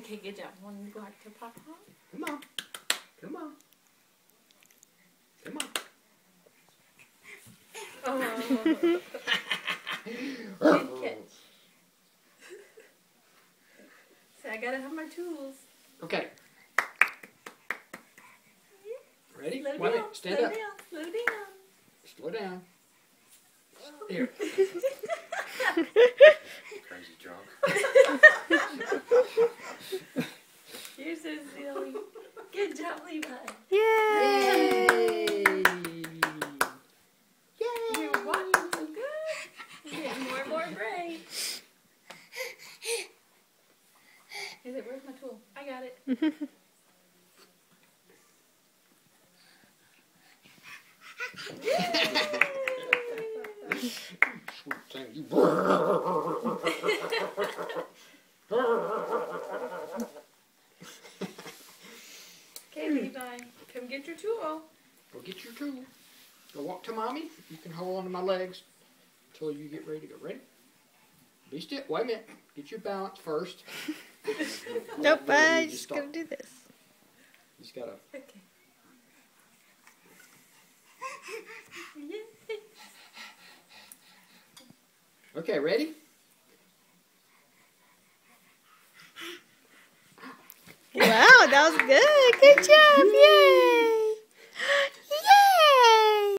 Okay, good job. Want to go back to Papa? Come on. Come on. Come on. Oh. Good catch. So I gotta have my tools. Okay. Ready? Slow Wait a down. minute. Stand Slow up. down. Slow down. Slow down. Here. Crazy drunk. You're so silly. Good job, Levi. Yay! You're walking so good. You're getting more and more brave. Is it? Where's my tool? I got it. Okay, Levi, come get your tool. Go get your tool. Go walk to mommy. You can hold on to my legs until you get ready to go. Ready? Be still. Wait a minute. Get your balance first. Nope, I You just gotta do this. You just gotta. Okay. Okay, ready? Wow, that was good. Good job. Yay!